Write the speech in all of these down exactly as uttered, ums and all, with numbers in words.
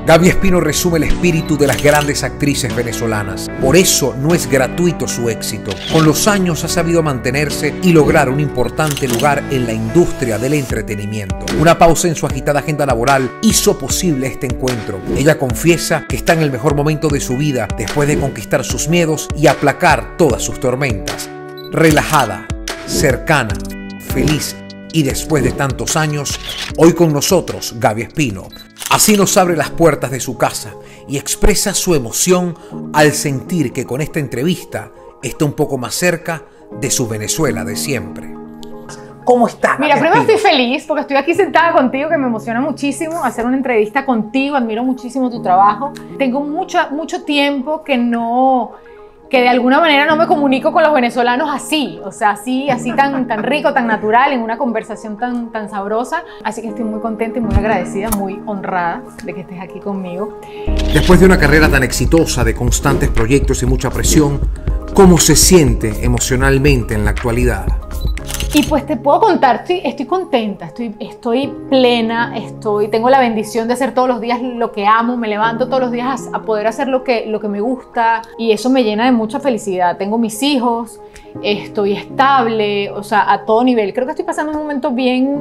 Gaby Espino resume el espíritu de las grandes actrices venezolanas. Por eso no es gratuito su éxito. Con los años ha sabido mantenerse y lograr un importante lugar en la industria del entretenimiento. Una pausa en su agitada agenda laboral hizo posible este encuentro. Ella confiesa que está en el mejor momento de su vida después de conquistar sus miedos y aplacar todas sus tormentas. Relajada, cercana, feliz y después de tantos años, hoy con nosotros Gaby Espino. Así nos abre las puertas de su casa y expresa su emoción al sentir que con esta entrevista está un poco más cerca de su Venezuela de siempre. ¿Cómo estás? Mira, primero estoy feliz porque estoy aquí sentada contigo, que me emociona muchísimo hacer una entrevista contigo, admiro muchísimo tu trabajo. Tengo mucho, mucho tiempo que no... que de alguna manera no me comunico con los venezolanos así, o sea, así, así tan, tan rico, tan natural, en una conversación tan, tan sabrosa. Así que estoy muy contenta y muy agradecida, muy honrada de que estés aquí conmigo. Después de una carrera tan exitosa, de constantes proyectos y mucha presión, ¿cómo se siente emocionalmente en la actualidad? Y pues te puedo contar, estoy, estoy contenta, estoy, estoy plena, estoy, tengo la bendición de hacer todos los días lo que amo, me levanto todos los días a, a poder hacer lo que, lo que me gusta y eso me llena de mucha felicidad. Tengo mis hijos, estoy estable, o sea, a todo nivel. Creo que estoy pasando un momento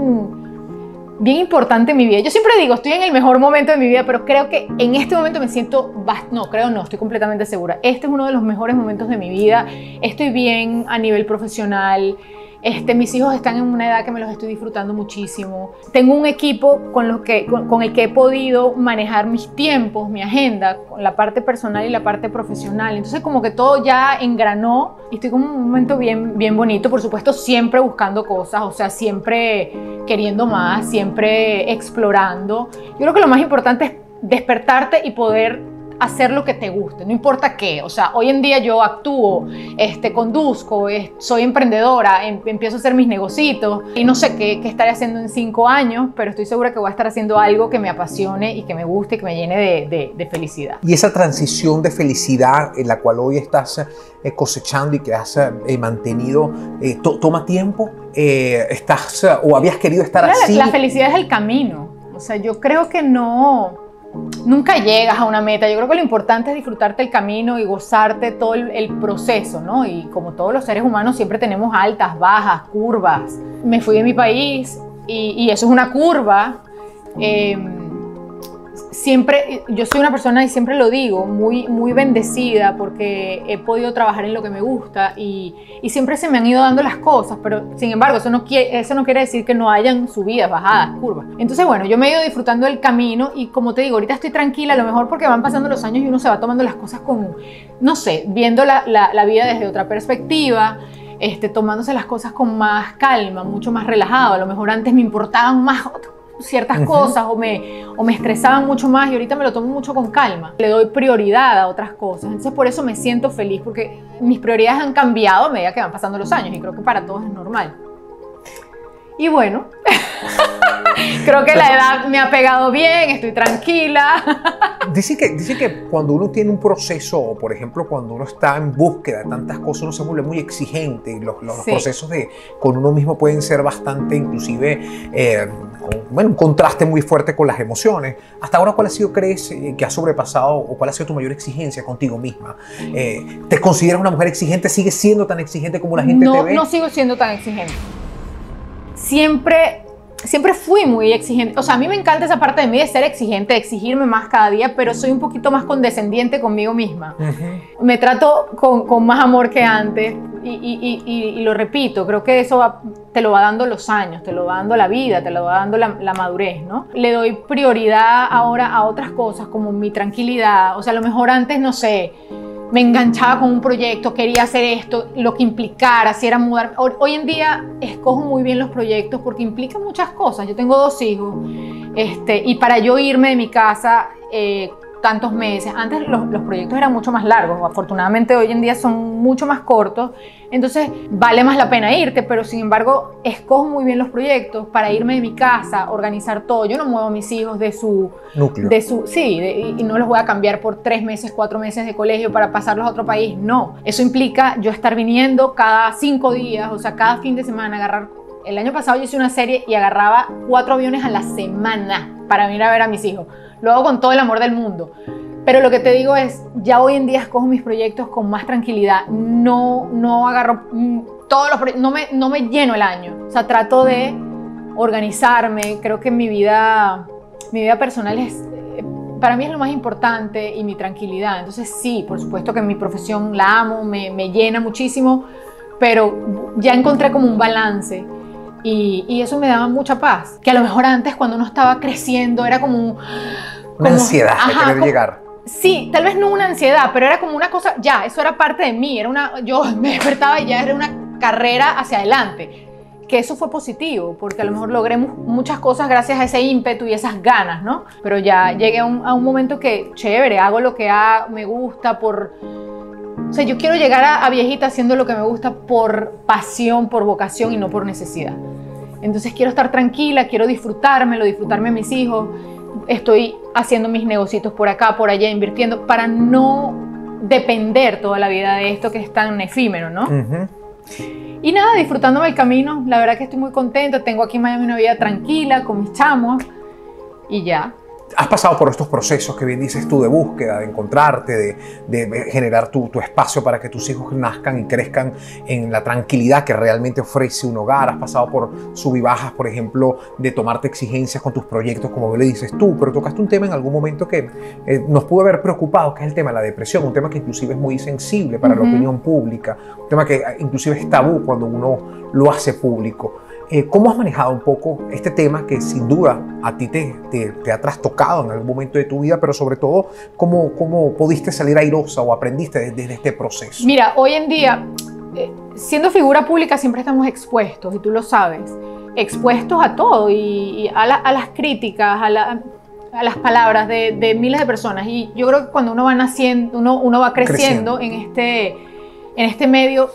bien, bien importante en mi vida. Yo siempre digo, estoy en el mejor momento de mi vida, pero creo que en este momento me siento, no, creo no, estoy completamente segura. Este es uno de los mejores momentos de mi vida. Estoy bien a nivel profesional. Este, mis hijos están en una edad que me los estoy disfrutando muchísimo. Tengo un equipo con, los que, con, con el que he podido manejar mis tiempos, mi agenda, con la parte personal y la parte profesional. Entonces como que todo ya engranó y estoy con un momento bien, bien bonito. Por supuesto siempre buscando cosas, o sea, siempre queriendo más, siempre explorando. Yo creo que lo más importante es despertarte y poder hacer lo que te guste, no importa qué. O sea, hoy en día yo actúo, este, conduzco, es, soy emprendedora, em, empiezo a hacer mis negocitos y no sé qué, qué estaré haciendo en cinco años, pero estoy segura que voy a estar haciendo algo que me apasione y que me guste y que me llene de, de, de felicidad. Y esa transición de felicidad en la cual hoy estás eh, cosechando y que has eh, mantenido, eh, to ¿toma tiempo? Eh, ¿Estás eh, o habías querido estar la, así? La felicidad es el camino. O sea, yo creo que no... Nunca llegas a una meta. Yo creo que lo importante es disfrutarte el camino y gozarte todo el, el proceso, ¿no? Y como todos los seres humanos siempre tenemos altas, bajas, curvas. Me fui de mi país y, y eso es una curva. Eh, siempre, yo soy una persona, y siempre lo digo, muy, muy bendecida porque he podido trabajar en lo que me gusta y, y siempre se me han ido dando las cosas, pero sin embargo eso no, quiere, eso no quiere decir que no hayan subidas, bajadas, curvas. Entonces bueno, yo me he ido disfrutando del camino y como te digo, ahorita estoy tranquila, a lo mejor porque van pasando los años y uno se va tomando las cosas con, no sé, viendo la, la, la vida desde otra perspectiva. Este, tomándose las cosas con más calma, mucho más relajado. A lo mejor antes me importaban más ciertas uh-huh. cosas o me, o me estresaban mucho más y ahorita me lo tomo mucho con calma. Le doy prioridad a otras cosas. Entonces por eso me siento feliz porque mis prioridades han cambiado a medida que van pasando los años y creo que para todos es normal. Y bueno, creo que la edad me ha pegado bien, estoy tranquila. Dice que, dice que cuando uno tiene un proceso, o por ejemplo cuando uno está en búsqueda de tantas cosas, uno se vuelve muy exigente y los, los sí. procesos de, con uno mismo pueden ser bastante, inclusive, eh, con, bueno, un contraste muy fuerte con las emociones. Hasta ahora, ¿cuál ha sido, crees, que has sobrepasado o cuál ha sido tu mayor exigencia contigo misma? Eh, ¿Te consideras una mujer exigente? ¿Sigues siendo tan exigente como la gente no, te ve? No sigo siendo tan exigente. Siempre, siempre fui muy exigente. O sea, a mí me encanta esa parte de mí de ser exigente, de exigirme más cada día, pero soy un poquito más condescendiente conmigo misma. Uh-huh. Me trato con, con más amor que antes y, y, y, y lo repito, creo que eso va, te lo va dando los años, te lo va dando la vida, te lo va dando la, la madurez, ¿no? Le doy prioridad ahora a otras cosas como mi tranquilidad. O sea, a lo mejor antes, no sé, me enganchaba con un proyecto, quería hacer esto, lo que implicara, si era mudar. Hoy en día escojo muy bien los proyectos porque implican muchas cosas. Yo tengo dos hijos este, y para yo irme de mi casa eh, tantos meses, antes los, los proyectos eran mucho más largos, afortunadamente hoy en día son mucho más cortos, entonces vale más la pena irte, pero sin embargo escojo muy bien los proyectos para irme de mi casa, organizar todo. Yo no muevo a mis hijos de su núcleo, de su, sí, de, y no los voy a cambiar por tres meses, cuatro meses de colegio para pasarlos a otro país, no. Eso implica yo estar viniendo cada cinco días, o sea, cada fin de semana, agarrar El año pasado yo hice una serie y agarraba cuatro aviones a la semana para venir a ver a mis hijos. Lo hago con todo el amor del mundo. Pero lo que te digo es, ya hoy en día escojo mis proyectos con más tranquilidad. No, no agarro todos los proyectos, no me, no me lleno el año. O sea, trato de organizarme. Creo que mi vida, mi vida personal es, para mí es lo más importante, y mi tranquilidad. Entonces sí, por supuesto que mi profesión la amo, me, me llena muchísimo, pero ya encontré como un balance. Y, y eso me daba mucha paz. Que a lo mejor antes, cuando uno estaba creciendo, era como un... Como, una ansiedad de querer como, llegar. Sí, tal vez no una ansiedad, pero era como una cosa, ya, eso era parte de mí, era una, yo me despertaba y ya era una carrera hacia adelante, que eso fue positivo, porque a lo mejor logré muchas cosas gracias a ese ímpetu y esas ganas, ¿no? Pero ya llegué a un, a un momento que, chévere, hago lo que hago, me gusta por... O sea, yo quiero llegar a, a viejita haciendo lo que me gusta por pasión, por vocación y no por necesidad. Entonces quiero estar tranquila, quiero disfrutármelo, disfrutarme a mis hijos. Estoy haciendo mis negocios por acá, por allá, invirtiendo para no depender toda la vida de esto que es tan efímero, ¿no? Uh-huh. Y nada, disfrutándome el camino. La verdad que estoy muy contenta. Tengo aquí en Miami una vida tranquila con mis chamos y ya. Has pasado por estos procesos que bien dices tú de búsqueda, de encontrarte, de, de generar tu, tu espacio para que tus hijos nazcan y crezcan en la tranquilidad que realmente ofrece un hogar. Has pasado por sub y bajas, por ejemplo, de tomarte exigencias con tus proyectos, como le dices tú, pero tocaste un tema en algún momento que eh, nos pudo haber preocupado, que es el tema de la depresión, un tema que inclusive es muy sensible para uh-huh. la opinión pública, un tema que inclusive es tabú cuando uno lo hace público. Eh, ¿Cómo has manejado un poco este tema que sin duda a ti te, te, te ha trastocado en algún momento de tu vida, pero sobre todo, ¿cómo, cómo pudiste salir airosa o aprendiste desde, desde este proceso? Mira, hoy en día, eh, siendo figura pública siempre estamos expuestos, y tú lo sabes, expuestos a todo, y, y a, la, a las críticas, a, la, a las palabras de, de miles de personas. Y yo creo que cuando uno va naciendo, uno, uno va creciendo, creciendo. En, este, en este medio,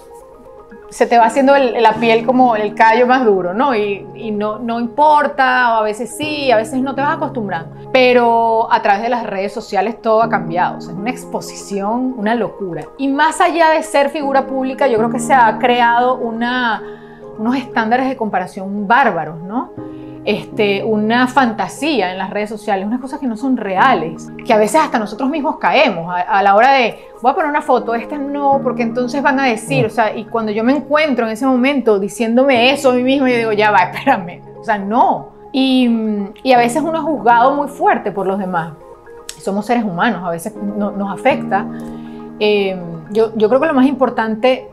se te va haciendo el, la piel como el callo más duro, ¿no? Y, y no, no importa, o a veces sí, a veces no te vas acostumbrando. Pero a través de las redes sociales todo ha cambiado. O sea, es una exposición, una locura. Y más allá de ser figura pública, yo creo que se ha creado una, unos estándares de comparación bárbaros, ¿no? Este, una fantasía en las redes sociales, unas cosas que no son reales, que a veces hasta nosotros mismos caemos a, a la hora de, voy a poner una foto, esta no, porque entonces van a decir, o sea, y cuando yo me encuentro en ese momento diciéndome eso a mí mismo, yo digo, ya va, espérame, o sea, no. Y, y a veces uno es juzgado muy fuerte por los demás. Somos seres humanos, a veces no, nos afecta. Eh, yo, yo creo que lo más importante...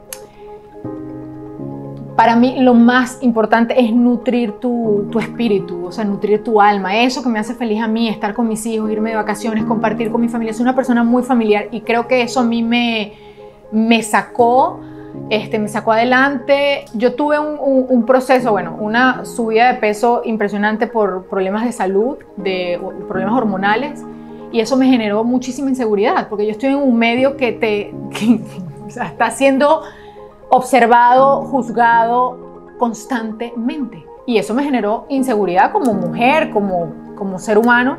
Para mí lo más importante es nutrir tu, tu espíritu, o sea, nutrir tu alma. Eso que me hace feliz a mí, estar con mis hijos, irme de vacaciones, compartir con mi familia. Soy una persona muy familiar y creo que eso a mí me, me sacó, este, me sacó adelante. Yo tuve un, un, un proceso, bueno, una subida de peso impresionante por problemas de salud, de problemas hormonales, y eso me generó muchísima inseguridad, porque yo estoy en un medio que te que, o sea, está haciendo... observado, juzgado constantemente. Y eso me generó inseguridad como mujer, como, como ser humano.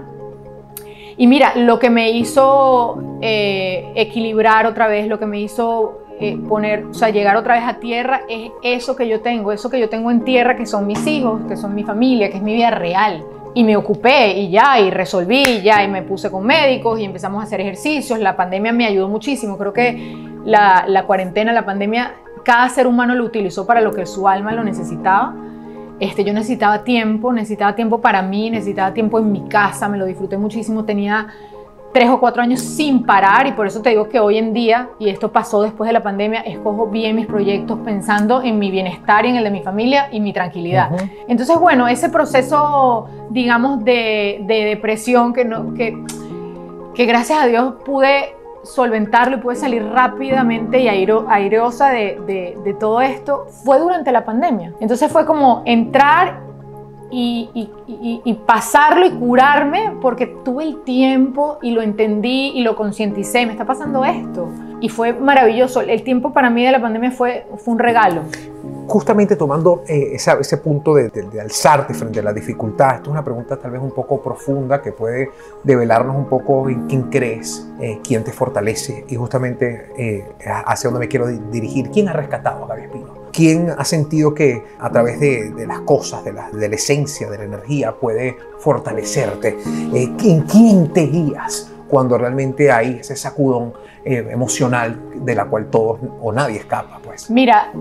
Y mira, lo que me hizo eh, equilibrar otra vez, lo que me hizo eh, poner, o sea, llegar otra vez a tierra, es eso que yo tengo, eso que yo tengo en tierra, que son mis hijos, que son mi familia, que es mi vida real. Y me ocupé y ya, y resolví y ya, y me puse con médicos y empezamos a hacer ejercicios. La pandemia me ayudó muchísimo. Creo que la, la cuarentena, la pandemia, cada ser humano lo utilizó para lo que su alma lo necesitaba. Este, yo necesitaba tiempo, necesitaba tiempo para mí, necesitaba tiempo en mi casa, me lo disfruté muchísimo. Tenía tres o cuatro años sin parar, y por eso te digo que hoy en día, y esto pasó después de la pandemia, escojo bien mis proyectos pensando en mi bienestar y en el de mi familia y mi tranquilidad. Uh-huh. Entonces, bueno, ese proceso, digamos, de, de depresión que, no, que, que gracias a Dios pude solventarlo y pude salir rápidamente y airo, airosa de, de, de todo esto, fue durante la pandemia. Entonces fue como entrar y, y, y, y pasarlo y curarme, porque tuve el tiempo y lo entendí y lo concienticé, me está pasando esto. Y fue maravilloso. El tiempo para mí de la pandemia fue, fue un regalo. Justamente tomando eh, ese, ese punto de, de, de alzarte frente a la dificultad, esto es una pregunta tal vez un poco profunda que puede develarnos un poco en quién crees, eh, quién te fortalece, y justamente eh, hacia donde me quiero dirigir. ¿Quién ha rescatado a Gaby Espino? ¿quién ha sentido que a través de, de las cosas, de la, de la esencia, de la energía, puede fortalecerte? Eh, ¿En quién te guías cuando realmente hay ese sacudón eh, emocional de la cual todos o nadie escapa, pues? Mira,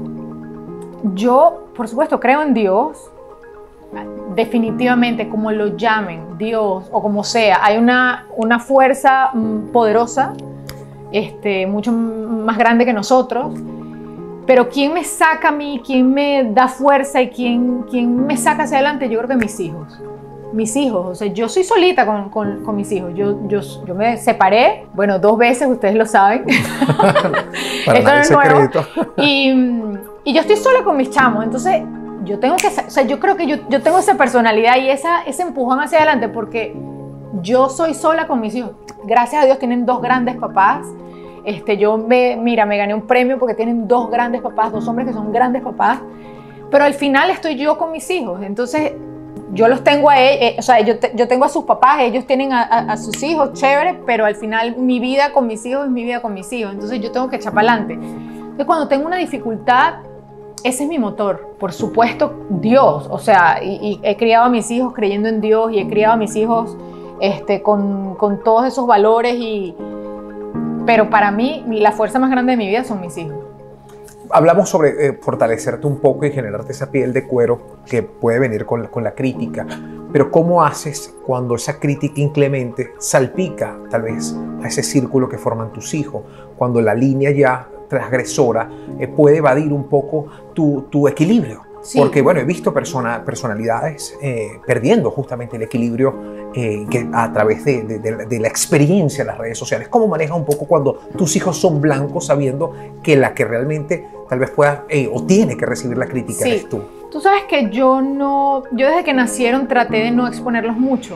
yo, por supuesto, creo en Dios. Definitivamente, como lo llamen, Dios o como sea, hay una, una fuerza poderosa, este, mucho más grande que nosotros. Pero ¿quién me saca a mí? ¿Quién me da fuerza? ¿Y quién, quién me saca hacia adelante? Yo creo que mis hijos. Mis hijos. O sea, yo soy solita con, con, con mis hijos. Yo, yo, yo me separé, bueno, dos veces, ustedes lo saben. Para Esto no es nuevo. secreto. Y, y yo estoy sola con mis chamos. Entonces, yo tengo que... O sea, yo creo que yo, yo tengo esa personalidad y esa, ese empujón hacia adelante porque yo soy sola con mis hijos. Gracias a Dios tienen dos grandes papás. Este, yo me, mira, me gané un premio porque tienen dos grandes papás, dos hombres que son grandes papás, pero al final estoy yo con mis hijos, entonces yo los tengo a ellos, eh, o sea, yo, te, yo tengo a sus papás, ellos tienen a, a, a sus hijos, chévere, pero al final mi vida con mis hijos es mi vida con mis hijos, entonces yo tengo que echar para adelante. Entonces cuando tengo una dificultad, ese es mi motor, por supuesto Dios, o sea, y, y he criado a mis hijos creyendo en Dios y he criado a mis hijos este, con, con todos esos valores y... Pero para mí, la fuerza más grande de mi vida son mis hijos. Hablamos sobre eh, fortalecerte un poco y generarte esa piel de cuero que puede venir con, con la crítica. Pero ¿cómo haces cuando esa crítica inclemente salpica tal vez a ese círculo que forman tus hijos? Cuando la línea ya transgresora eh, puede evadir un poco tu, tu equilibrio. Sí. Porque, bueno, he visto persona, personalidades eh, perdiendo justamente el equilibrio eh, que a través de, de, de, de la experiencia en las redes sociales. ¿Cómo manejas un poco cuando tus hijos son blancos sabiendo que la que realmente tal vez pueda eh, o tiene que recibir la crítica sí. eres tú? Tú sabes que yo no, yo desde que nacieron traté de no exponerlos mucho.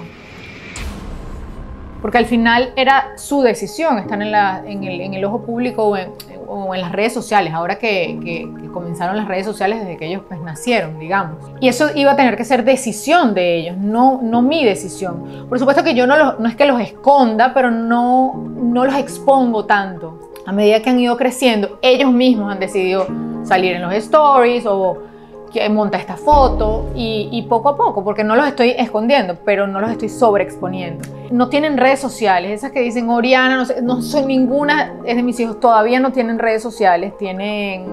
Porque al final era su decisión estar en, la, en, el, en el ojo público o en, o en las redes sociales, ahora que, que, que comenzaron las redes sociales desde que ellos pues, nacieron, digamos. Y eso iba a tener que ser decisión de ellos, no, no mi decisión. Por supuesto que yo no, los, no es que los esconda, pero no, no los expongo tanto. A medida que han ido creciendo, ellos mismos han decidido salir en los stories o que monta esta foto y, y poco a poco, porque no los estoy escondiendo, pero no los estoy sobreexponiendo. No tienen redes sociales, esas que dicen Oriana, no, sé, no soy ninguna, es de mis hijos, todavía no tienen redes sociales, tienen,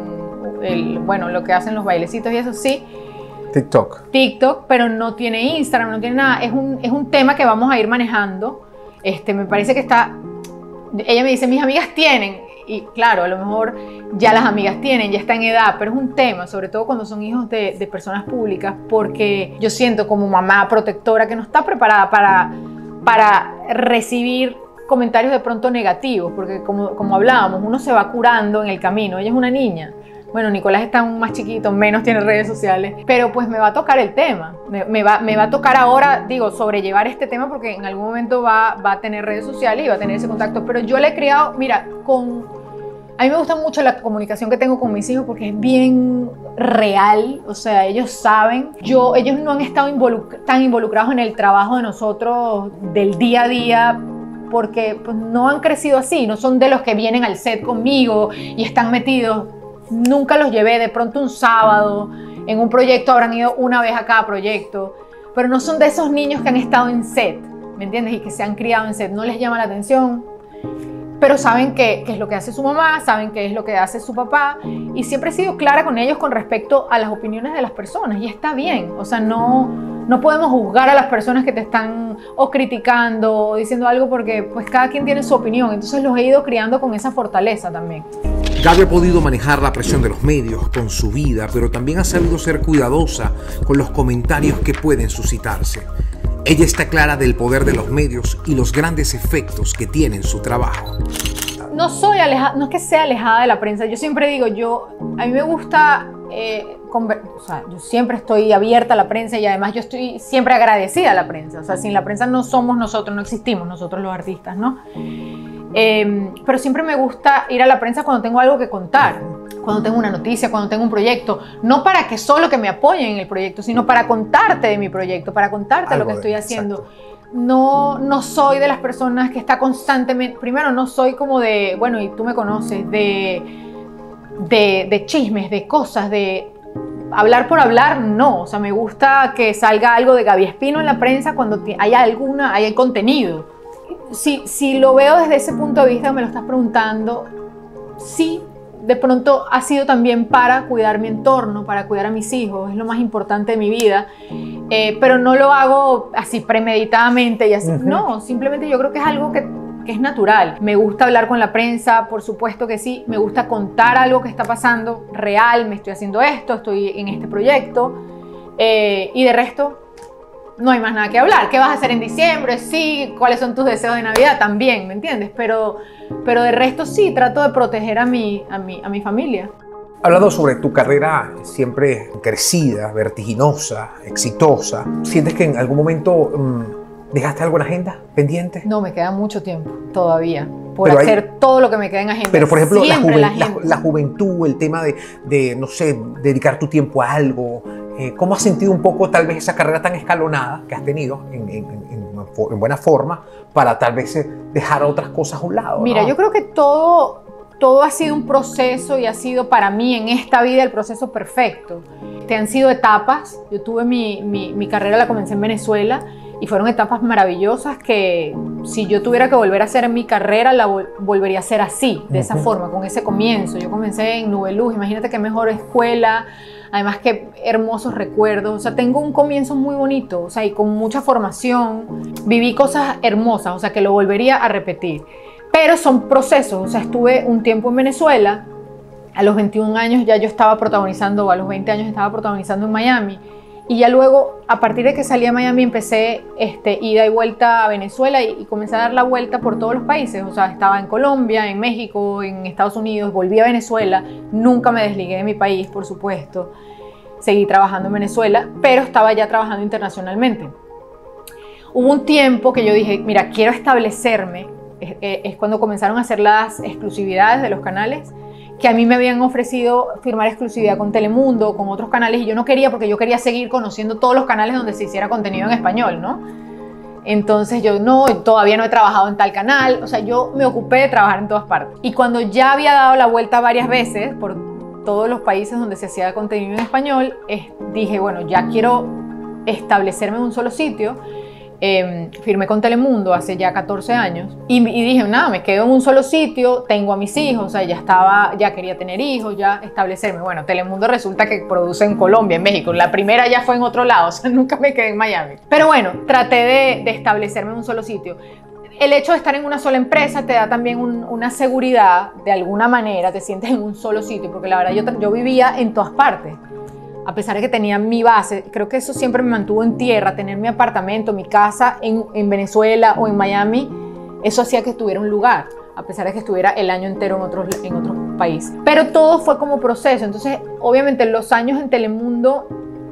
el, bueno, lo que hacen los bailecitos y eso sí. TikTok. TikTok, pero no tiene Instagram, no tiene nada, es un, es un tema que vamos a ir manejando. Este, me parece que está, ella me dice, mis amigas tienen, y claro, a lo mejor ya las amigas tienen, ya está en edad, pero es un tema, sobre todo cuando son hijos de, de personas públicas, porque yo siento como mamá protectora que no está preparada para, para recibir comentarios de pronto negativos, porque como, como hablábamos, uno se va curando en el camino, ella es una niña. Bueno, Nicolás está aún más chiquito, menos tiene redes sociales, pero pues me va a tocar el tema, me, me, va, me va a tocar ahora, digo, sobrellevar este tema porque en algún momento va, va a tener redes sociales y va a tener ese contacto, pero yo le he criado, mira, con... A mí me gusta mucho la comunicación que tengo con mis hijos porque es bien real, o sea, ellos saben, yo, ellos no han estado involuc- tan involucrados en el trabajo de nosotros del día a día porque pues, no han crecido así, no son de los que vienen al set conmigo y están metidos. Nunca los llevé, de pronto un sábado, en un proyecto habrán ido una vez a cada proyecto, pero no son de esos niños que han estado en set, ¿me entiendes? Y que se han criado en set, no les llama la atención, pero saben qué es lo que hace su mamá, saben qué es lo que hace su papá, y siempre he sido clara con ellos con respecto a las opiniones de las personas, y está bien, o sea, no, no podemos juzgar a las personas que te están o criticando o diciendo algo porque pues cada quien tiene su opinión, entonces los he ido criando con esa fortaleza también. Gaby ha podido manejar la presión de los medios con su vida, pero también ha sabido ser cuidadosa con los comentarios que pueden suscitarse. Ella está clara del poder de los medios y los grandes efectos que tienen su trabajo. No soy alejada, no es que sea alejada de la prensa. Yo siempre digo, yo, a mí me gusta, eh, conver- o sea, yo siempre estoy abierta a la prensa y además yo estoy siempre agradecida a la prensa. O sea, sin la prensa no somos nosotros, no existimos nosotros los artistas, ¿no? Eh, pero siempre me gusta ir a la prensa cuando tengo algo que contar, cuando tengo una noticia, cuando tengo un proyecto, no para que solo que me apoyen en el proyecto, sino para contarte de mi proyecto, para contarte algo lo que estoy haciendo. No, no soy de las personas que está constantemente, primero no soy como de, bueno, y tú me conoces, de de, de chismes, de cosas, de hablar por hablar, no. O sea, me gusta que salga algo de Gaby Espino en la prensa cuando hay alguna, hay contenido. Si, si lo veo desde ese punto de vista, me lo estás preguntando, sí, de pronto ha sido también para cuidar mi entorno, para cuidar a mis hijos, es lo más importante de mi vida, eh, pero no lo hago así premeditadamente y así, uh-huh. No, simplemente yo creo que es algo que, que es natural. Me gusta hablar con la prensa, por supuesto que sí, me gusta contar algo que está pasando real, me estoy haciendo esto, estoy en este proyecto, eh, y de resto no hay más nada que hablar. ¿Qué vas a hacer en diciembre? Sí. ¿Cuáles son tus deseos de Navidad? También, ¿me entiendes? Pero, pero de resto sí, trato de proteger a mi, a mi, a mi familia. Hablando sobre tu carrera siempre crecida, vertiginosa, exitosa, ¿sientes que en algún momento mmm, dejaste algo en agenda pendiente? No, me queda mucho tiempo todavía por pero hacer hay, todo lo que me queda en agenda. Pero por ejemplo, la, juven, la, la, la juventud, el tema de, de, no sé, dedicar tu tiempo a algo. Eh, ¿Cómo has sentido un poco tal vez esa carrera tan escalonada que has tenido en, en, en, en buena forma para tal vez eh, dejar otras cosas a un lado? Mira, ¿no? Yo creo que todo, todo ha sido un proceso y ha sido para mí en esta vida el proceso perfecto. Te han sido etapas. Yo tuve mi, mi, mi carrera, la comencé en Venezuela y fueron etapas maravillosas que si yo tuviera que volver a hacer mi carrera, la vol volvería a hacer así, de esa uh-huh. forma, con ese comienzo. Yo comencé en Nubeluz, imagínate qué mejor escuela. Además, qué hermosos recuerdos. O sea, tengo un comienzo muy bonito, o sea, y con mucha formación. Viví cosas hermosas, o sea, que lo volvería a repetir. Pero son procesos, o sea, estuve un tiempo en Venezuela. A los veintiún años ya yo estaba protagonizando, o a los veinte años estaba protagonizando en Miami. Y ya luego, a partir de que salí a Miami, empecé este, ida y vuelta a Venezuela y, y comencé a dar la vuelta por todos los países. O sea, estaba en Colombia, en México, en Estados Unidos, volví a Venezuela. Nunca me desligué de mi país, por supuesto. Seguí trabajando en Venezuela, pero estaba ya trabajando internacionalmente. Hubo un tiempo que yo dije, mira, quiero establecerme. Es, es cuando comenzaron a hacer las exclusividades de los canales, que a mí me habían ofrecido firmar exclusividad con Telemundo, con otros canales, y yo no quería porque yo quería seguir conociendo todos los canales donde se hiciera contenido en español, ¿no? Entonces yo no, todavía no he trabajado en tal canal, o sea, yo me ocupé de trabajar en todas partes. Y cuando ya había dado la vuelta varias veces por todos los países donde se hacía contenido en español, eh, dije, bueno, ya quiero establecerme en un solo sitio. Eh, firmé con Telemundo hace ya catorce años y, y dije, nada, me quedo en un solo sitio, tengo a mis hijos, o sea, ya estaba, ya quería tener hijos, ya establecerme. Bueno, Telemundo resulta que produce en Colombia, en México. La primera ya fue en otro lado, o sea, nunca me quedé en Miami. Pero bueno, traté de, de establecerme en un solo sitio. El hecho de estar en una sola empresa te da también un, una seguridad, de alguna manera, te sientes en un solo sitio, porque la verdad yo, yo vivía en todas partes. A pesar de que tenía mi base, creo que eso siempre me mantuvo en tierra, tener mi apartamento, mi casa en, en Venezuela o en Miami, eso hacía que estuviera un lugar, a pesar de que estuviera el año entero en otro, en otro país. Pero todo fue como proceso, entonces obviamente en los años en Telemundo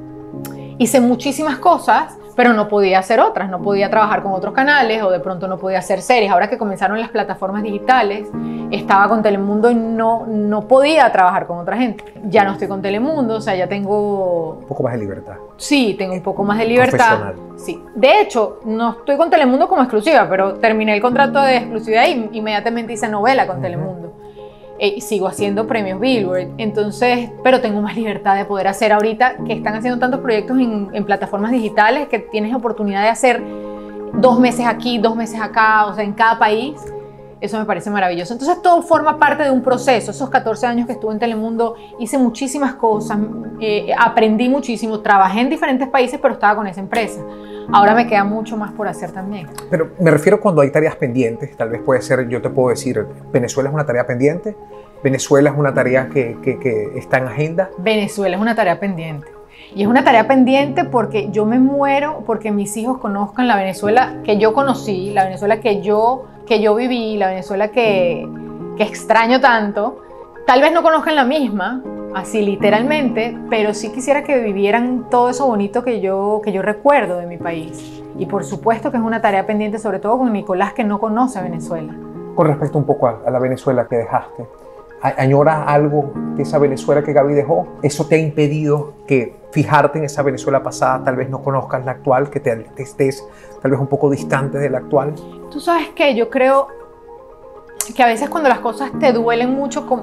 hice muchísimas cosas, pero no podía hacer otras, no podía trabajar con otros canales o de pronto no podía hacer series. Ahora que comenzaron las plataformas digitales, estaba con Telemundo y no, no podía trabajar con otra gente. Ya no estoy con Telemundo, o sea, ya tengo... Un poco más de libertad. Sí, tengo un poco más de libertad. Sí. De hecho, no estoy con Telemundo como exclusiva, pero terminé el contrato de exclusividad y inmediatamente hice novela con uh-huh. Telemundo. Y sigo haciendo premios Billboard, entonces, pero tengo más libertad de poder hacer ahorita que están haciendo tantos proyectos en, en plataformas digitales que tienes oportunidad de hacer dos meses aquí, dos meses acá, o sea, en cada país. Eso me parece maravilloso. Entonces todo forma parte de un proceso. Esos catorce años que estuve en Telemundo hice muchísimas cosas, eh, aprendí muchísimo, trabajé en diferentes países, pero estaba con esa empresa. Ahora me queda mucho más por hacer también. Pero me refiero cuando hay tareas pendientes, tal vez puede ser, yo te puedo decir, Venezuela es una tarea pendiente, Venezuela es una tarea que, que, que está en agenda. Venezuela es una tarea pendiente. Y es una tarea pendiente porque yo me muero porque mis hijos conozcan la Venezuela que yo conocí, la Venezuela que yo, que yo viví, la Venezuela que, que extraño tanto. Tal vez no conozcan la misma, así literalmente, pero sí quisiera que vivieran todo eso bonito que yo, que yo recuerdo de mi país. Y por supuesto que es una tarea pendiente, sobre todo con Nicolás, que no conoce Venezuela. Con respecto un poco a, a la Venezuela que dejaste, ¿añoras algo de esa Venezuela que Gaby dejó? ¿Eso te ha impedido que fijarte en esa Venezuela pasada, tal vez no conozcas la actual, que te, te estés tal vez un poco distante de la actual? Tú sabes que yo creo que a veces cuando las cosas te duelen mucho,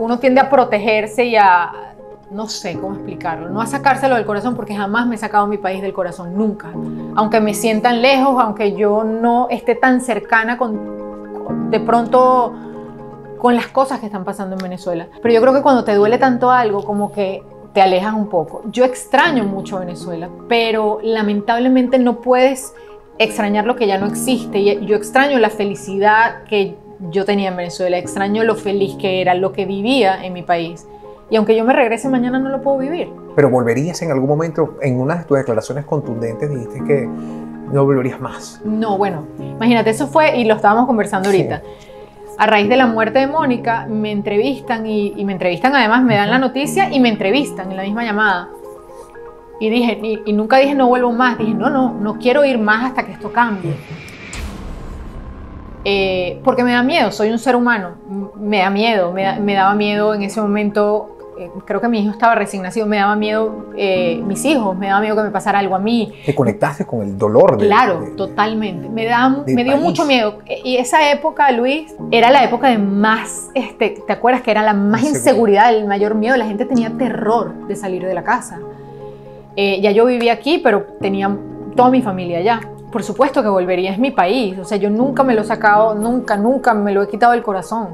uno tiende a protegerse y a, no sé cómo explicarlo, no a sacárselo del corazón, porque jamás me he sacado mi país del corazón, nunca. Aunque me sientan lejos, aunque yo no esté tan cercana con, con, de pronto con las cosas que están pasando en Venezuela. Pero yo creo que cuando te duele tanto algo, como que te alejas un poco. Yo extraño mucho Venezuela, pero lamentablemente no puedes extrañar lo que ya no existe. Y yo extraño la felicidad que yo tenía en Venezuela, extraño lo feliz que era, lo que vivía en mi país. Y aunque yo me regrese mañana, no lo puedo vivir. Pero volverías en algún momento, en una de tus declaraciones contundentes dijiste que no volverías más. No, bueno, imagínate, eso fue, y lo estábamos conversando ahorita. Sí. A raíz de la muerte de Mónica, me entrevistan y, y me entrevistan además, me dan la noticia y me entrevistan en la misma llamada. Y dije, y, y nunca dije no vuelvo más, dije no, no, no quiero ir más hasta que esto cambie. Eh, porque me da miedo, soy un ser humano, me da miedo, me, da, me daba miedo en ese momento, eh, creo que mi hijo estaba recién nacido, me daba miedo eh, mis hijos, me daba miedo que me pasara algo a mí. ¿Te conectaste con el dolor? De, claro, de, totalmente, me, da, me dio país. mucho miedo. Y esa época, Luis, era la época de más, este, ¿te acuerdas que era la más inseguridad, el mayor miedo? La gente tenía terror de salir de la casa. Eh, ya yo vivía aquí, pero tenía toda mi familia allá. Por supuesto que volvería, es mi país, o sea, yo nunca me lo he sacado, nunca, nunca me lo he quitado del corazón.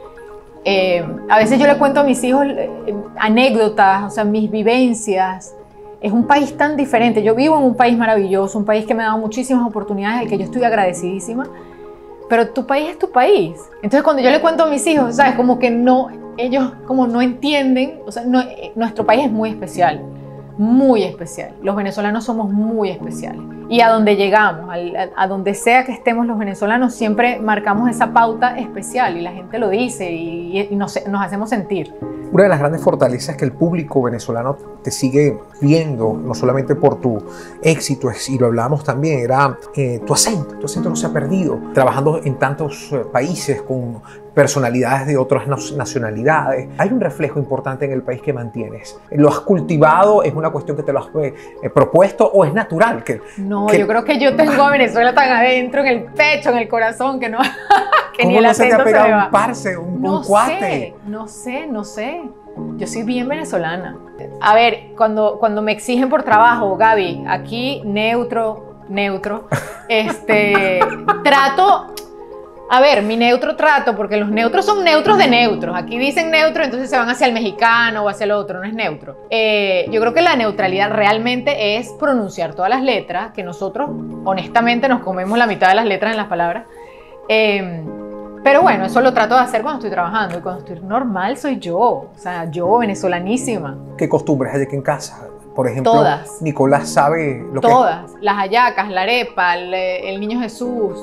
Eh, a veces yo le cuento a mis hijos eh, anécdotas, o sea, mis vivencias. Es un país tan diferente, yo vivo en un país maravilloso, un país que me ha dado muchísimas oportunidades, al que yo estoy agradecidísima, pero tu país es tu país. Entonces cuando yo le cuento a mis hijos, ¿sabes? Como que no, ellos como no entienden, o sea, no, nuestro país es muy especial. Muy especial. Los venezolanos somos muy especiales. Y a donde llegamos, a, a donde sea que estemos los venezolanos, siempre marcamos esa pauta especial y la gente lo dice y, y nos, nos hacemos sentir. Una de las grandes fortalezas que el público venezolano te sigue viendo, no solamente por tu éxito, y lo hablábamos también, era eh, tu acento. Tu acento no se ha perdido. Trabajando en tantos eh, países con personalidades de otras nacionalidades, hay un reflejo importante en el país que mantienes. ¿Lo has cultivado? ¿Es una cuestión que te lo has eh, propuesto o es natural? Que, no, que... yo creo que yo tengo a Venezuela tan adentro, en el pecho, en el corazón, que no... que ¿Cómo ni el no se te ha pegado se un parce, un, no un cuate? Sé, no sé, no sé. Yo soy bien venezolana. A ver, cuando, cuando me exigen por trabajo, Gaby, aquí neutro, neutro, este, trato... A ver, mi neutro trato, porque los neutros son neutros de neutros. Aquí dicen neutro, entonces se van hacia el mexicano o hacia el otro, no es neutro. Eh, yo creo que la neutralidad realmente es pronunciar todas las letras, que nosotros honestamente nos comemos la mitad de las letras en las palabras. Eh, pero bueno, eso lo trato de hacer cuando estoy trabajando, y cuando estoy normal soy yo, o sea, yo venezolanísima. ¿Qué costumbres hay aquí en casa? Por ejemplo, todas. Nicolás sabe lo que... Todas, las hallacas, la arepa, el, el niño Jesús...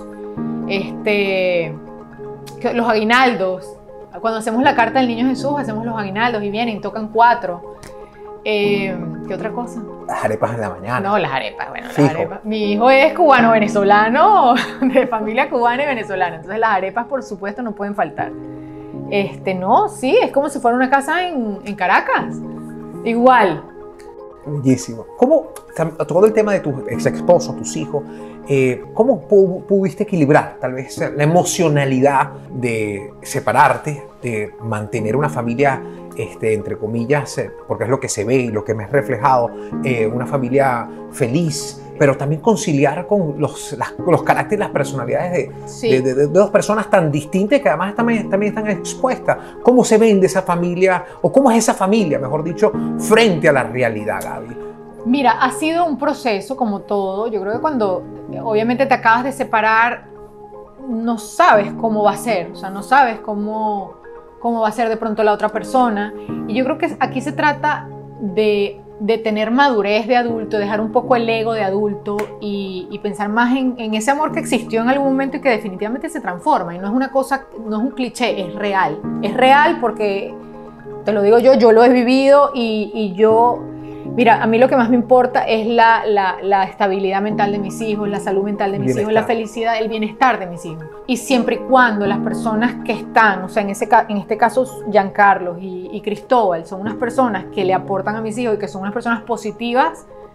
Este, los aguinaldos. Cuando hacemos la carta del niño Jesús, hacemos los aguinaldos y vienen, tocan cuatro. Eh, ¿Qué otra cosa? Las arepas en la mañana. No, las arepas, bueno, las arepas. Mi hijo es cubano-venezolano, de familia cubana y venezolana. Entonces las arepas, por supuesto, no pueden faltar. Este, no, sí, es como si fuera una casa en, en Caracas. Igual. Bellísimo. ¿Cómo, tocando el tema de tus ex esposos, tus hijos, eh, cómo pu pudiste equilibrar tal vez la emocionalidad de separarte, de mantener una familia, este, entre comillas, eh, porque es lo que se ve y lo que me es reflejado, eh, una familia feliz, pero también conciliar con los, las, los caracteres y las personalidades de, sí. de, de, de dos personas tan distintas que además también, también están expuestas? ¿Cómo se vende esa familia, o cómo es esa familia, mejor dicho, frente a la realidad, Gaby? Mira, ha sido un proceso como todo. Yo creo que cuando obviamente te acabas de separar, no sabes cómo va a ser, o sea, no sabes cómo, cómo va a ser de pronto la otra persona. Y yo creo que aquí se trata de, de tener madurez de adulto, dejar un poco el ego de adulto y, y pensar más en, en ese amor que existió en algún momento y que definitivamente se transforma. Y no es una cosa, no es un cliché, es real. Es real porque, te lo digo yo, yo lo he vivido y, y yo... Mira, a mí lo que más me importa es la, la, la estabilidad mental de mis hijos, la salud mental de mis bienestar. hijos, la felicidad, el bienestar de mis hijos. Y siempre y cuando las personas que están, o sea, en, ese, en este caso Giancarlos y, y Cristóbal, son unas personas que le aportan a mis hijos y que son unas personas positivas,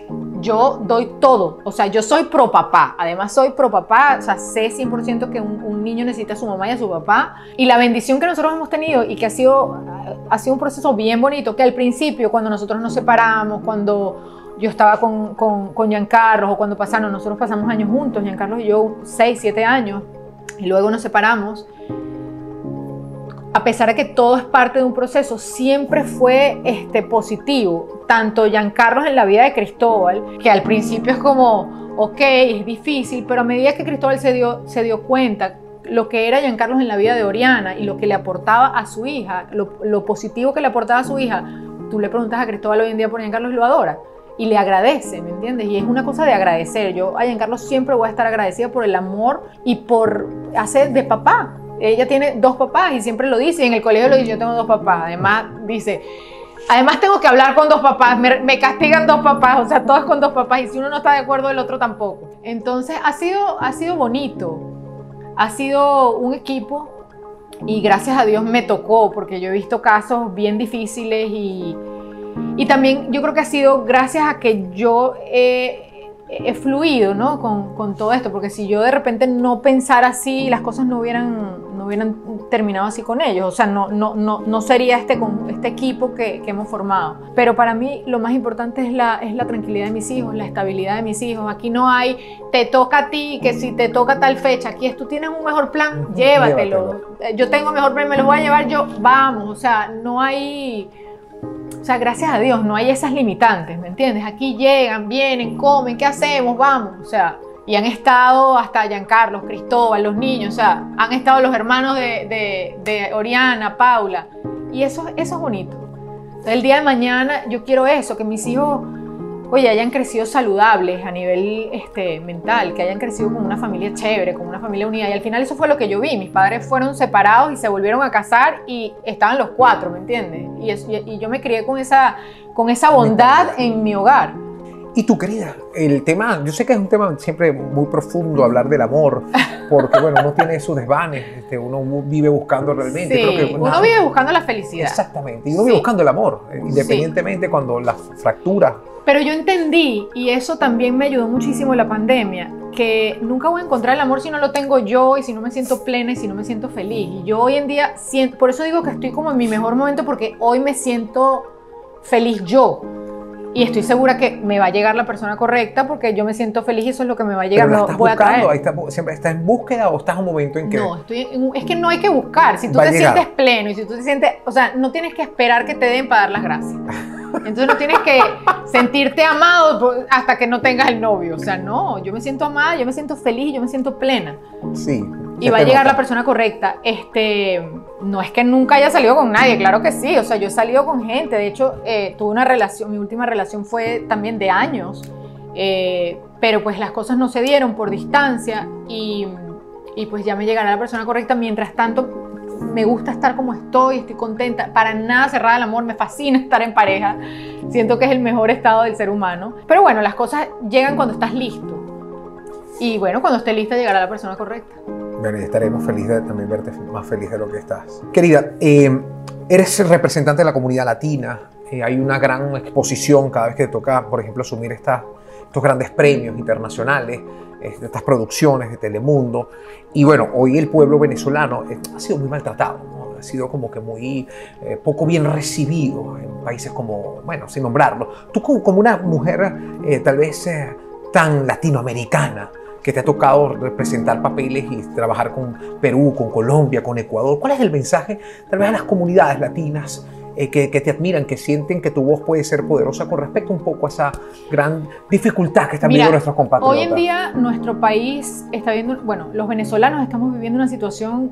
yo doy todo, o sea, yo soy pro papá, además soy pro papá, o sea, sé cien por ciento que un, un niño necesita a su mamá y a su papá, y la bendición que nosotros hemos tenido y que ha sido, ha sido un proceso bien bonito, que al principio, cuando nosotros nos separamos, cuando yo estaba con, con, con Giancarlo, o cuando pasaron, nosotros pasamos años juntos, Giancarlo y yo, seis, siete años, y luego nos separamos, a pesar de que todo es parte de un proceso, siempre fue este, positivo. Tanto Giancarlo en la vida de Cristóbal, que al principio es como, ok, es difícil, pero a medida que Cristóbal se dio, se dio cuenta lo que era Giancarlo en la vida de Oriana y lo que le aportaba a su hija, lo, lo positivo que le aportaba a su hija, tú le preguntas a Cristóbal hoy en día por Giancarlo y lo adora. Y le agradece, ¿me entiendes? Y es una cosa de agradecer. Yo a Giancarlo siempre voy a estar agradecida por el amor y por hacer de papá. Ella tiene dos papás y siempre lo dice, y en el colegio lo dice, yo tengo dos papás. Además, dice, además tengo que hablar con dos papás, me, me castigan dos papás, o sea, todos con dos papás, y si uno no está de acuerdo, el otro tampoco. Entonces, ha sido, ha sido bonito, ha sido un equipo, y gracias a Dios me tocó, porque yo he visto casos bien difíciles, y, y también yo creo que ha sido gracias a que yo he... he fluido, ¿no? con, con todo esto, porque si yo de repente no pensara así, las cosas no hubieran, no hubieran terminado así con ellos, o sea, no, no, no, no sería este, este equipo que, que hemos formado. Pero para mí lo más importante es la, es la tranquilidad de mis hijos, la estabilidad de mis hijos. Aquí no hay, te toca a ti, que si te toca tal fecha, aquí es, tú tienes un mejor plan, llévatelo. llévatelo. Yo tengo mejor plan, me los voy a llevar yo, vamos, o sea, no hay... O sea, gracias a Dios no hay esas limitantes, ¿me entiendes? Aquí llegan, vienen, comen, ¿qué hacemos? Vamos, o sea, y han estado hasta Giancarlo, Cristóbal, los niños, o sea, han estado los hermanos de, de, de Oriana, Paula, y eso, eso es bonito. Entonces, el día de mañana yo quiero eso, que mis hijos, oye, hayan crecido saludables a nivel este, mental, que hayan crecido como una familia chévere, como una familia unida. Y al final eso fue lo que yo vi. Mis padres fueron separados y se volvieron a casar y estaban los cuatro, ¿me entiendes? Y, eso, y, y yo me crié con esa, con esa bondad en mi hogar. Y tú, querida, el tema, yo sé que es un tema siempre muy profundo hablar del amor, porque bueno, uno tiene sus desvanes, este, uno vive buscando realmente. Sí, creo que, uno nada, vive buscando la felicidad. Exactamente, y uno Sí. vive buscando el amor, independientemente sí. cuando las fracturas. Pero yo entendí, y eso también me ayudó muchísimo en la pandemia, que nunca voy a encontrar el amor si no lo tengo yo y si no me siento plena y si no me siento feliz. Y yo hoy en día, siento, por eso digo que estoy como en mi mejor momento, porque hoy me siento feliz yo. Y estoy segura que me va a llegar la persona correcta porque yo me siento feliz y eso es lo que me va a llegar. Pero la no estás voy buscando, a traer. ahí está, siempre estás en búsqueda o estás en un momento en que... No, estoy en, es que no hay que buscar. Si tú Va te a llegar. sientes pleno y si tú te sientes... O sea, no tienes que esperar que te den para dar las gracias. Entonces no tienes que sentirte amado hasta que no tengas el novio. O sea, no, yo me siento amada, yo me siento feliz, yo me siento plena. Sí. Y va a llegar la persona correcta. Este, no es que nunca haya salido con nadie, claro que sí. O sea, yo he salido con gente. De hecho, eh, tuve una relación, mi última relación fue también de años. Eh, pero pues las cosas no se dieron por distancia y, y pues ya me llegará la persona correcta. Mientras tanto, me gusta estar como estoy, estoy contenta. Para nada cerrada el amor, me fascina estar en pareja. Siento que es el mejor estado del ser humano. Pero bueno, las cosas llegan cuando estás listo. Y bueno, cuando esté lista llegará la persona correcta. Bueno, y estaremos felices de también verte más feliz de lo que estás. Querida, eh, eres representante de la comunidad latina. Eh, hay una gran exposición cada vez que te toca, por ejemplo, asumir esta, estos grandes premios internacionales, eh, estas producciones de Telemundo. Y bueno, hoy el pueblo venezolano eh, ha sido muy maltratado, ¿no? Ha sido como que muy eh, poco bien recibido en países como, bueno, sin nombrarlo. Tú como, como una mujer eh, tal vez eh, tan latinoamericana, que te ha tocado representar papeles y trabajar con Perú, con Colombia, con Ecuador. ¿Cuál es el mensaje tal vez a las comunidades latinas eh, que, que te admiran, que sienten que tu voz puede ser poderosa con respecto un poco a esa gran dificultad que están Mira, viviendo nuestros compatriotas? Hoy en día nuestro país está viendo, bueno, los venezolanos estamos viviendo una situación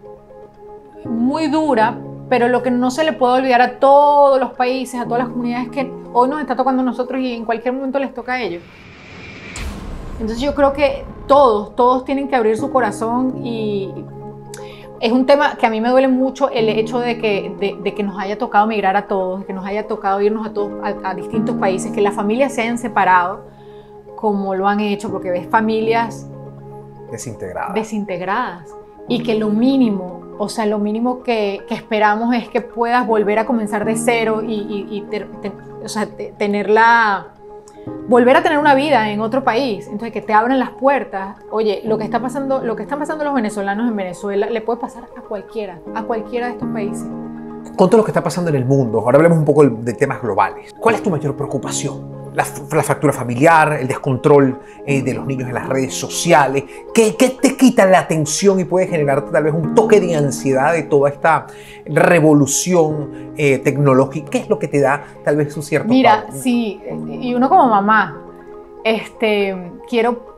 muy dura, pero lo que no se le puede olvidar a todos los países, a todas las comunidades, es que hoy nos está tocando a nosotros y en cualquier momento les toca a ellos. Entonces yo creo que todos, todos tienen que abrir su corazón y es un tema que a mí me duele mucho el hecho de que, de, de que nos haya tocado migrar a todos, que nos haya tocado irnos a, todos, a, a distintos países, que las familias se hayan separado como lo han hecho, porque ves familias desintegradas. desintegradas y que lo mínimo, o sea, lo mínimo que, que esperamos es que puedas volver a comenzar de cero y, y, y ter, te, o sea, te, tener la... volver a tener una vida en otro país, entonces que te abran las puertas. Oye, lo que está pasando, lo que están pasando los venezolanos en Venezuela le puede pasar a cualquiera, a cualquiera de estos países. Con todo lo que está pasando en el mundo, ahora hablemos un poco de temas globales. ¿Cuál es tu mayor preocupación? La, la fractura familiar, el descontrol eh, de los niños en las redes sociales. ¿Qué, ¿Qué te quita la atención y puede generarte tal vez un toque de ansiedad de toda esta revolución eh, tecnológica? ¿Qué es lo que te da tal vez un cierto Mira, pavor? sí, y uno como mamá, este, quiero...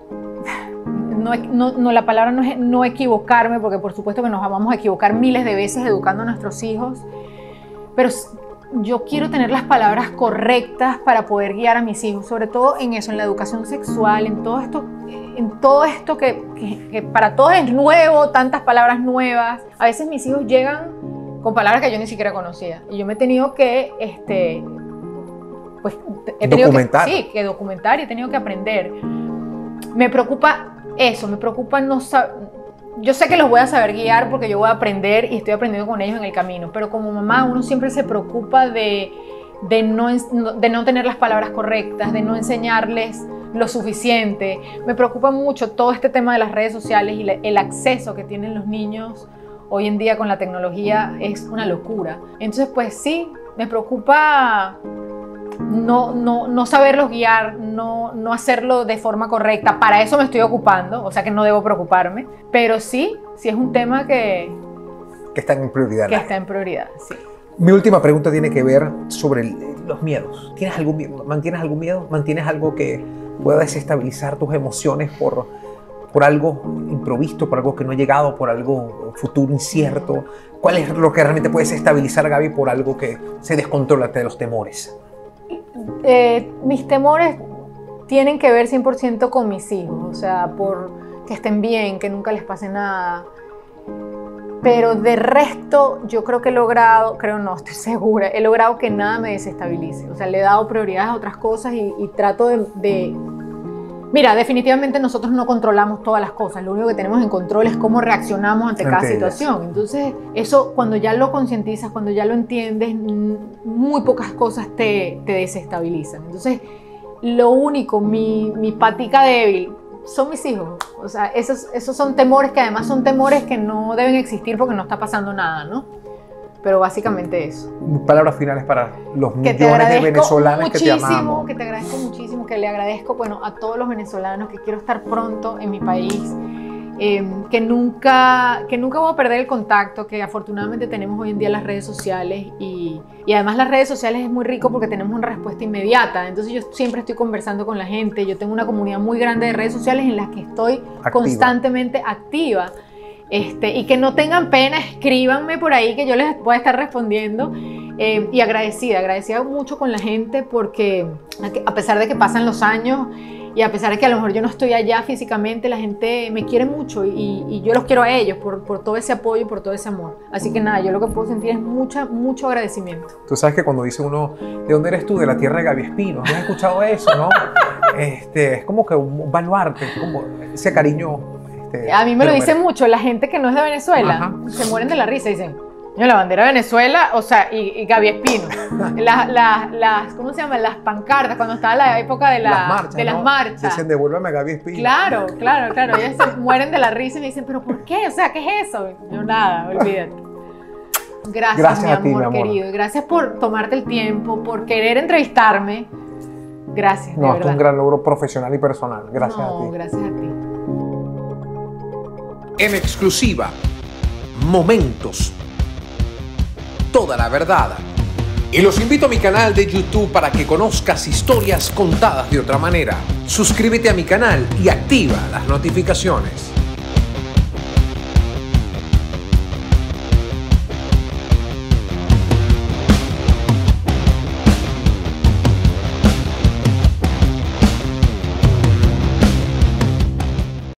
No, no, no, la palabra no es no equivocarme, porque por supuesto que nos vamos a equivocar miles de veces educando a nuestros hijos, pero yo quiero tener las palabras correctas para poder guiar a mis hijos, sobre todo en eso, en la educación sexual, en todo esto, en todo esto que, que, que para todos es nuevo, tantas palabras nuevas. A veces mis hijos llegan con palabras que yo ni siquiera conocía y yo me he tenido que, este, pues, he tenido documentar. Que, sí, que documentar y he tenido que aprender. Me preocupa eso, me preocupa no saber. Yo sé que los voy a saber guiar porque yo voy a aprender y estoy aprendiendo con ellos en el camino, pero como mamá uno siempre se preocupa de, de, no, de no tener las palabras correctas, de no enseñarles lo suficiente. Me preocupa mucho todo este tema de las redes sociales y el acceso que tienen los niños hoy en día con la tecnología es una locura. Entonces, pues sí, me preocupa no, no, no saberlos guiar, no, no hacerlo de forma correcta. Para eso me estoy ocupando, o sea que no debo preocuparme, pero sí, sí es un tema que, que está en prioridad. Que está en prioridad, sí. Mi última pregunta tiene que ver sobre el, los miedos. ¿Tienes algún miedo? ¿Mantienes algún miedo? ¿Mantienes algo que pueda desestabilizar tus emociones por, por algo improvisto, por algo que no ha llegado, por algo futuro incierto? ¿Cuál es lo que realmente puede desestabilizar, Gaby, por algo que se descontrola de los temores? Eh, mis temores tienen que ver cien por ciento con mis hijos, o sea, por que estén bien, que nunca les pase nada. Pero de resto, yo creo que he logrado, creo no, estoy segura, he logrado que nada me desestabilice. O sea, le he dado prioridades a otras cosas y, y trato de, de... Mira, definitivamente nosotros no controlamos todas las cosas. Lo único que tenemos en control es cómo reaccionamos ante cada situación. Entonces, eso cuando ya lo concientizas, cuando ya lo entiendes, muy pocas cosas te, te desestabilizan. Entonces, lo único, mi, mi patica débil, son mis hijos. O sea, esos, esos son temores que además son temores que no deben existir porque no está pasando nada, ¿no? Pero básicamente eso. Palabras finales para los millones de venezolanos que te amamos. Que te agradezco muchísimo, que le agradezco, bueno, a todos los venezolanos, que quiero estar pronto en mi país, eh, que, nunca, que nunca voy a perder el contacto, que afortunadamente tenemos hoy en día las redes sociales y, y además las redes sociales es muy rico porque tenemos una respuesta inmediata. Entonces yo siempre estoy conversando con la gente, yo tengo una comunidad muy grande de redes sociales en las que estoy activa. constantemente activa. Este, y que no tengan pena, escríbanme por ahí que yo les voy a estar respondiendo, eh, y agradecida, agradecida mucho con la gente porque a pesar de que pasan los años y a pesar de que a lo mejor yo no estoy allá físicamente, la gente me quiere mucho y, y yo los quiero a ellos por, por todo ese apoyo y por todo ese amor. Así que nada, yo lo que puedo sentir es mucha, mucho agradecimiento. Tú sabes que cuando dice uno, ¿de dónde eres tú? De la tierra de Gaby Espino. ¿No has escuchado eso, no? Este, es como que un baluarte, como ese cariño. A mí me lo dicen mucho, la gente que no es de Venezuela, ajá, se mueren de la risa y dicen, la bandera de Venezuela, o sea, y, y Gaby Espino. Las, las, las, ¿cómo se llama? Las pancartas, cuando estaba la época de, la, las marchas, de las ¿no? marchas. Dicen, devuélveme a Gaby Espino. Claro, claro, claro. Ellas se mueren de la risa y me dicen, ¿pero por qué? O sea, ¿qué es eso? Yo nada, olvídate. Gracias, gracias mi, a amor, ti, mi amor querido. Gracias por tomarte el tiempo, por querer entrevistarme. Gracias, de No, verdad. esto es un gran logro profesional y personal. Gracias no, a ti. gracias a ti. En exclusiva, Momentos, toda la verdad. Y los invito a mi canal de YouTube para que conozcas historias contadas de otra manera. Suscríbete a mi canal y activa las notificaciones.